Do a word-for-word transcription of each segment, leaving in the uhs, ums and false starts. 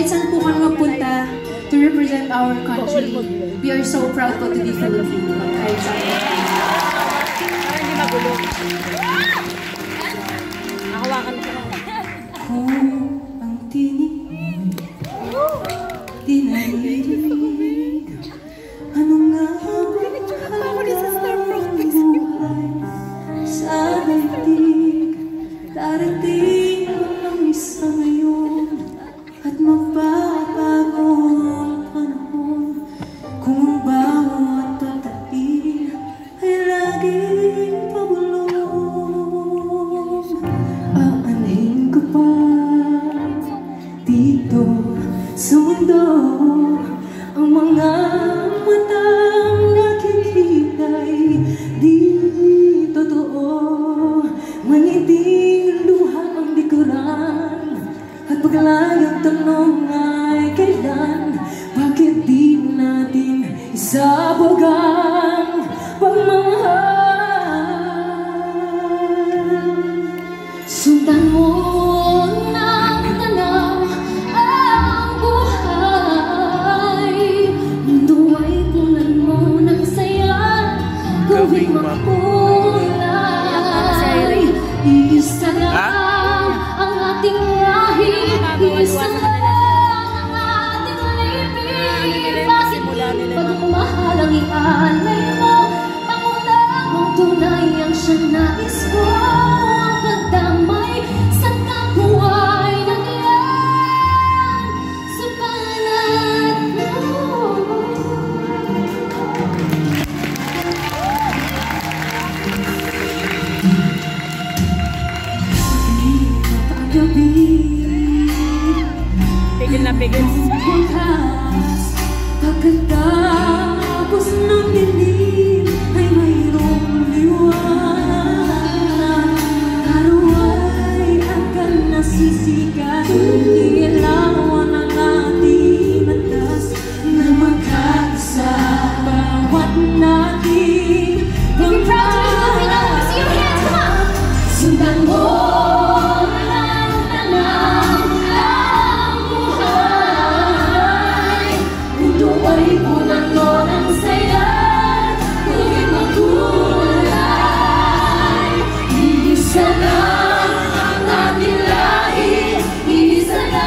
kahit saan po kami magpunta to represent our country. We are so proud po to be Filipino. Kahit saan po. Hindi magulo. Nakawakan ko lang. Kung ang tinig tinahimik, ano nga buhay sa daigdig, darating ang isa ngayon at magbabago ang panahon. Kung ang bawat tatabi ay laging pabulong, aanhin ko pa dito sa mundo ang mga matang nakikita'y di totoo. Maniting luha ang likuran at paglayang tanong ay kailan, bakit di natin isabog ang pagmamahal? Sundan mo ng tanaw ang buhay, mundo ay punan mo ng saya, gawing makulay. Iisa lang ang ating lahi, iisa lang ang ating libing. Bakit di pagmamahal ang ialay mo? Pangunahing tunay ang siya nais ko, ang pagdamay sa kabuhay ng iyan sa panat mo. Pigil na pigil. Pagkatapos ng dilim ay mayroong liwanag. Karuay akan nasisikat, ilawan ang ating landas na magkaisa bawat nating pagkakas. Sundan mo ng tanaw ang buhay, mundo ay punan mo ng saya, gawing makulay. Iisa lang ang ating lahi, iisa lang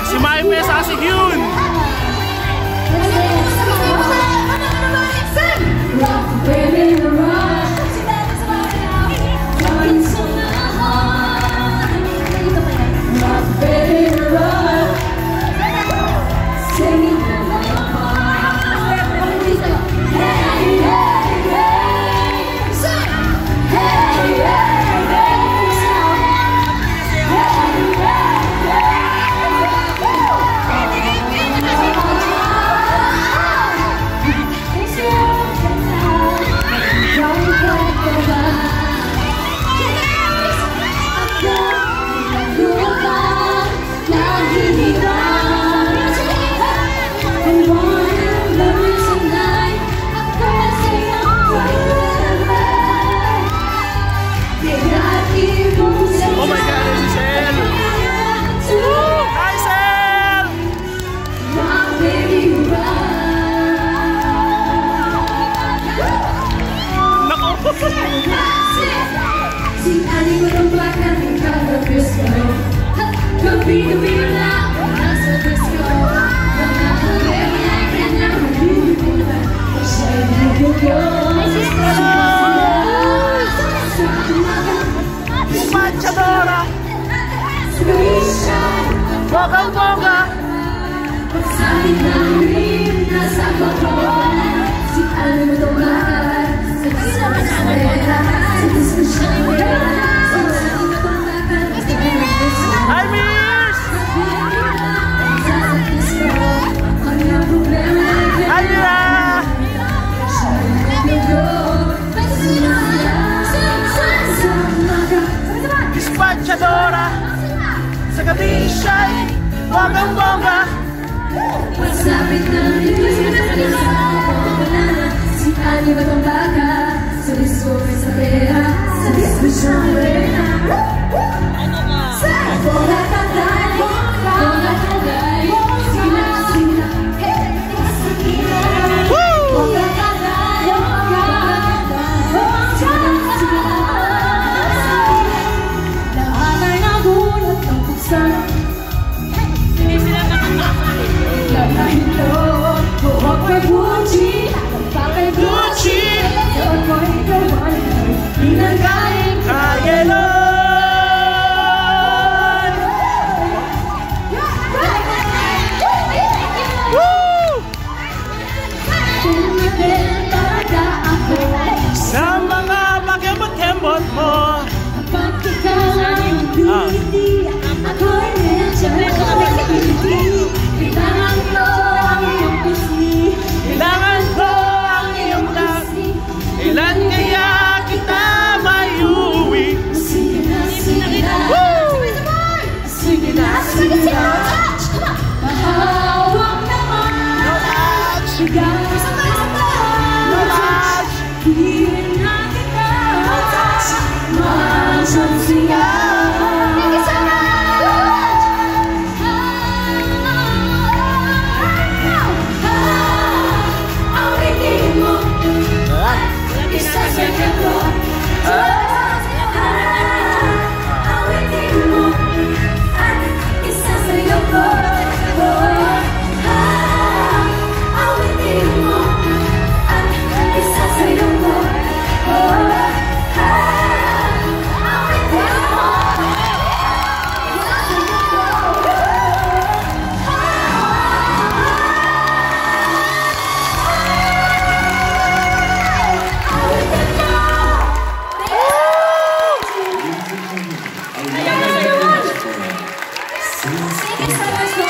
Sumayaw pa sa asig yun! Si Anie batungbakal ng kada disco. Gabi-gabi na nasa disco. Mga hanggang ay na magbibigyan. Siya'y nagugol. Manchadora! Bongga-bongga! Pagsabit ng rim nasa bakal. Si Anie batungbakal sa disco sa pera. Sa disco siya pera. Hi, Miss! Hi, Mira! Dispatchadora! Sa gabi siya'y bonggang-bongga! Pagsabit ng rin si Anie batungbakal sa disco sa pera. Sa disco siya pera. Bongga tagay, bongga tagay, sila sila, sila. Bongga tagay, bongga tagay, sila sila. Lahat ay nagulat ng buksan. Hindi sila nakakapit. Lahat ito, buhok kay Gucci, pa kay Gucci. Doon mo ikaw ay inagaling Kayelo! Sa mga makemot-kemot mo. Kapag ikaw ang hindi, ako'y medyo hindi. Kailangan ko ang iyong pusi. Kailangan ko ang iyong lahi. Ilan kaya kita mayuwi? Sige na, sige na. Sige na, sige na. Mahawak naman. No touch! Ikaw sa No touch! hirin na kita. Masang siya. Awitin mo. Isa sa gato. Awitin mo. Isa sa gato. Awitin mo. Isa sa gato. Thank you so much.